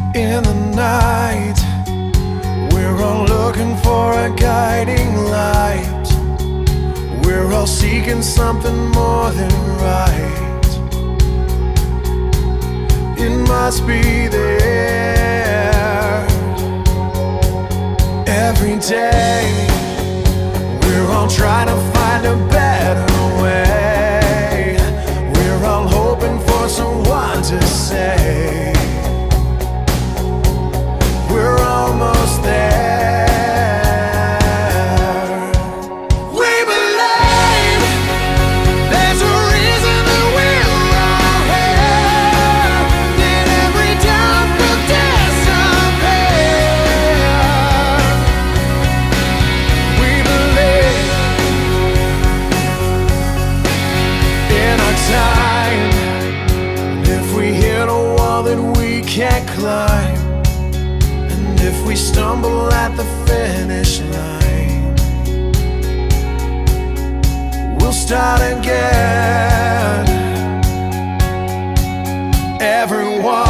In the night, we're all looking for a guiding light. We're all seeking something more than right. It must be there. Every day, we're all trying to find a better way. We're all hoping for someone to say we're almost there. We believe there's a reason that we're all here, that every doubt will disappear. We believe in our time, and if we hit a wall that we can't climb, if we stumble at the finish line, we'll start again. Everyone